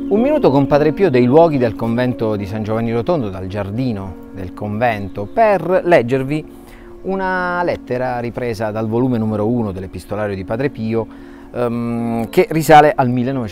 Un minuto con Padre Pio dei luoghi del convento di San Giovanni Rotondo, dal giardino del convento, per leggervi una lettera ripresa dal volume numero 1 dell'Epistolario di Padre Pio, che risale al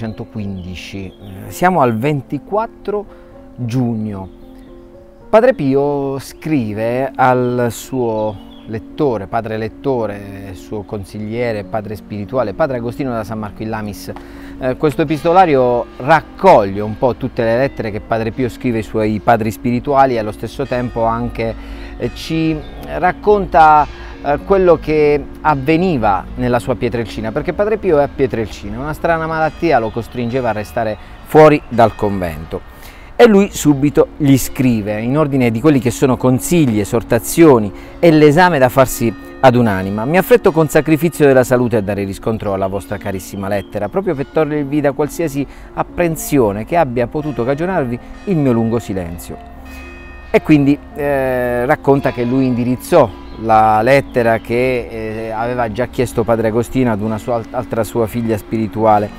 1915. Siamo al 24 giugno. Padre Pio scrive al suo lettore, padre lettore, suo consigliere, padre spirituale, padre Agostino da San Marco in Lamis. Questo epistolario raccoglie un po' tutte le lettere che Padre Pio scrive ai suoi padri spirituali e allo stesso tempo anche ci racconta quello che avveniva nella sua Pietrelcina, perché Padre Pio è a Pietrelcina, una strana malattia lo costringeva a restare fuori dal convento. E lui subito gli scrive in ordine di quelli che sono consigli, esortazioni e l'esame da farsi ad un'anima. Mi affretto con sacrificio della salute a dare riscontro alla vostra carissima lettera, proprio per togliervi da qualsiasi apprensione che abbia potuto cagionarvi il mio lungo silenzio. E quindi racconta che lui indirizzò la lettera che aveva già chiesto Padre Agostino ad una altra sua figlia spirituale.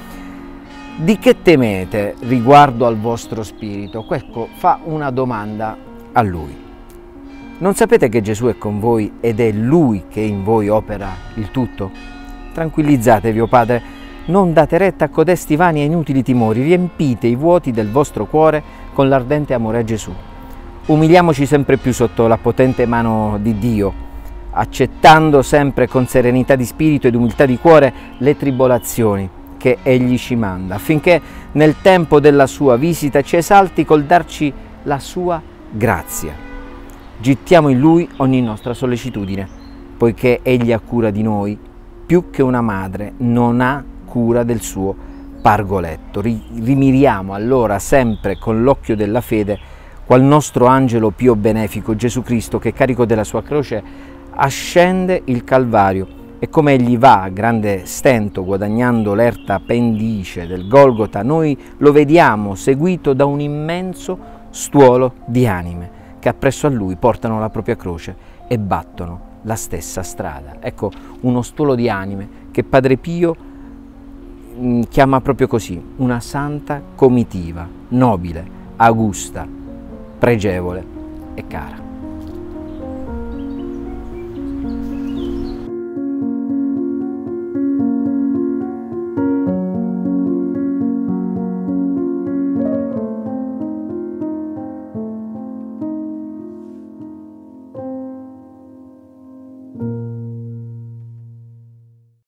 Di che temete riguardo al vostro spirito? Ecco, fa una domanda a lui. Non sapete che Gesù è con voi ed è Lui che in voi opera il tutto? Tranquillizzatevi, o Padre, non date retta a codesti vani e inutili timori, riempite i vuoti del vostro cuore con l'ardente amore a Gesù. Umiliamoci sempre più sotto la potente mano di Dio, accettando sempre con serenità di spirito ed umiltà di cuore le tribolazioni che Egli ci manda, affinché nel tempo della sua visita ci esalti col darci la sua grazia. Gittiamo in Lui ogni nostra sollecitudine, poiché Egli ha cura di noi, più che una madre non ha cura del suo pargoletto. Rimiriamo allora sempre con l'occhio della fede qual nostro angelo pio benefico Gesù Cristo, che carico della sua croce ascende il Calvario, e come egli va a grande stento guadagnando l'erta pendice del Golgota, noi lo vediamo seguito da un immenso stuolo di anime che appresso a lui portano la propria croce e battono la stessa strada. Ecco, uno stuolo di anime che Padre Pio chiama proprio così, una santa comitiva, nobile, augusta, pregevole e cara.